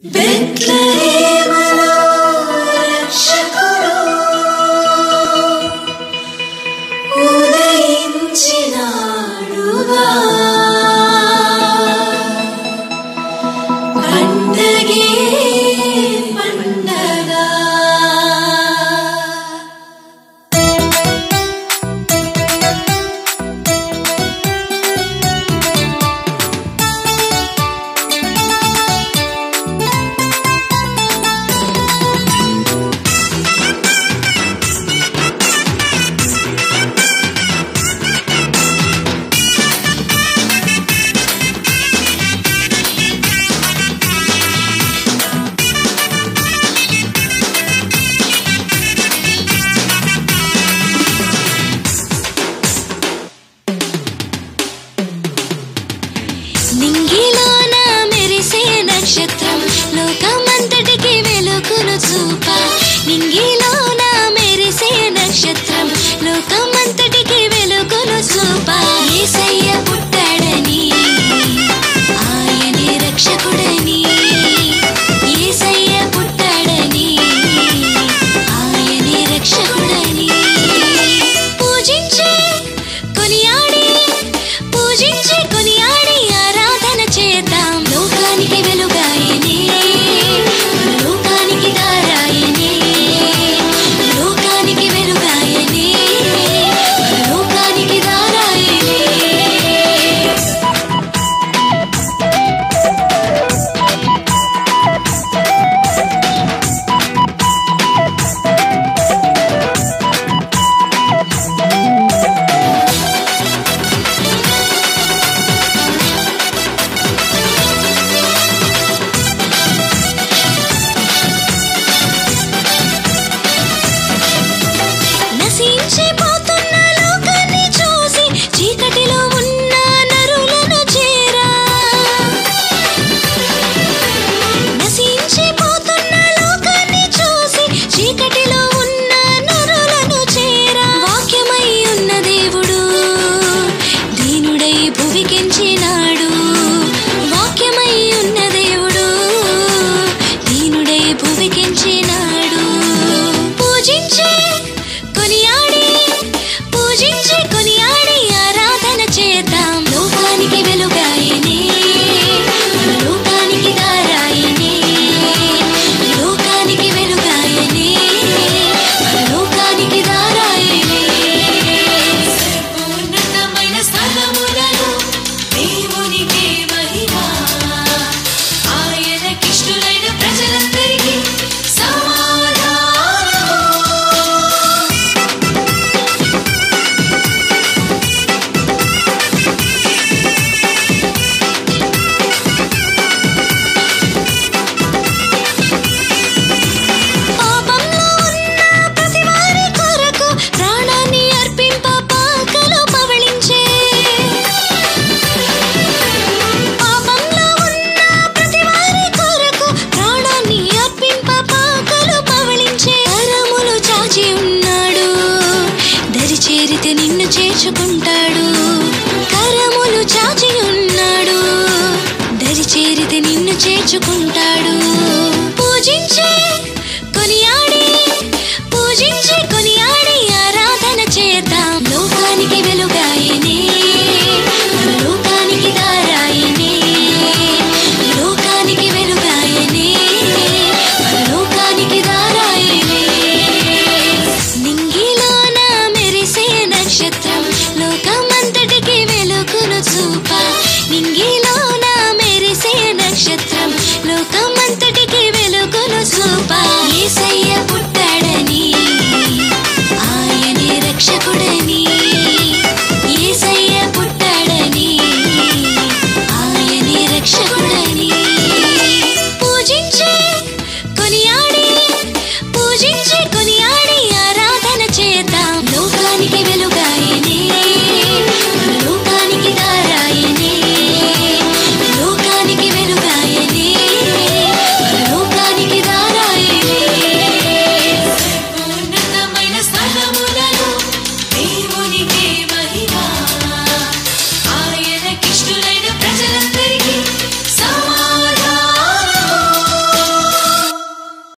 బెత్లెహేములో రక్షకుడు ఉదయించినాడుగా, పండగే పండగ. నింగిలోన మెరిసే నక్షత్రం లోకమంతటికి వెలుగును చూప. నింగిలోన మెరిసే నక్షత్రం లోకమంతటికి వెలుగును చూప. యేసయ్య పుట్టాడని, ఆయనే రక్షకుడని. యేసయ్య పుట్టాడని, ఆయనే రక్షకుడని. పూజించే కొనియాడి, పూజించే కొనియాడి ఆరాధన చేద్దాం. లోకానికి వెలుగాయనే, లోకానికి దారాయనే. లోకానికి వెలుగాయనే, లోకానికి దారాయనే. నశించిపోతున్న లోకాన్ని చూసి చీకటిలో ఉన్న నరులను చేరా. నశించిపోతున్న లోకాన్ని చూసి చీకటిలో ఉన్న నరులను చేరా. వాక్యమై ఉన్న దేవుడు దీనుడై భువికించినాడు. వాక్యమై ఉన్న దేవుడు దీనుడై భువికించినాడు. పూజించే కొనియాడి, పూజించే కొనియాడి ఆరాధన చేద్దాం. లోకానికి వెలుగాయనే, లోకానికి దారాయనే. లోకానికి వెలుగాయనే, లోకానికి దారాయనే. సర్వోన్నతమైన స్థలములలో దేవునికే మహిమ. ఆయనకిష్టులైన ప్రజలందరికీ సమాధానము. పాపంలో ఉన్న ప్రతివారి కొరకు ప్రాణాన్ని అర్పింప పాకలు పవళించే. పాపంలో ఉన్న ప్రతివారి కొరకు ప్రాణాన్ని అర్పింప పాకలు పవళించే. కరములు చాచి ఉన్నాడు, దరి చేరితే నిన్ను చేర్చుకుంటాడు. కరములు చాచి ఉన్నాడు, దరి చేరితే నిన్ను చేర్చుకుంటాడు. పూజించే కొనియాడి, పూజించే కొనియాడి ఆరాధన చేద్దాం. లోకానికి వెలుగాయనే, లోకానికి దారాయనే. లోకానికి వెలుగాయనే, లోకానికి దారాయనే. నింగిలోన మెరిసే నక్షత్రం లోకమంతటికి వెలుగును చూప. నింగిలోన మెరిసే నక్షత్రం లోకం